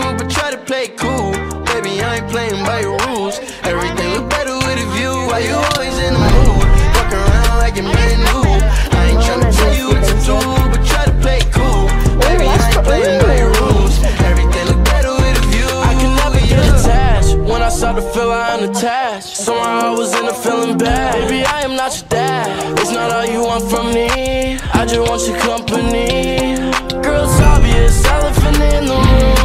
but try to play it cool. Baby, I ain't playing by your rules. Everything look better with a view. Why you always in the mood? Fuck around like you're brand new. I ain't tryna tell you what to do, but try to play it cool. Baby, I ain't playing by your rules. Everything look better with a view. I can never get attached. When I start to feel I'm attached, somehow I was in a feeling bad. Baby, I am not your dad. It's not all you want from me. I just want your company. Girl, it's obvious, elephant in the room.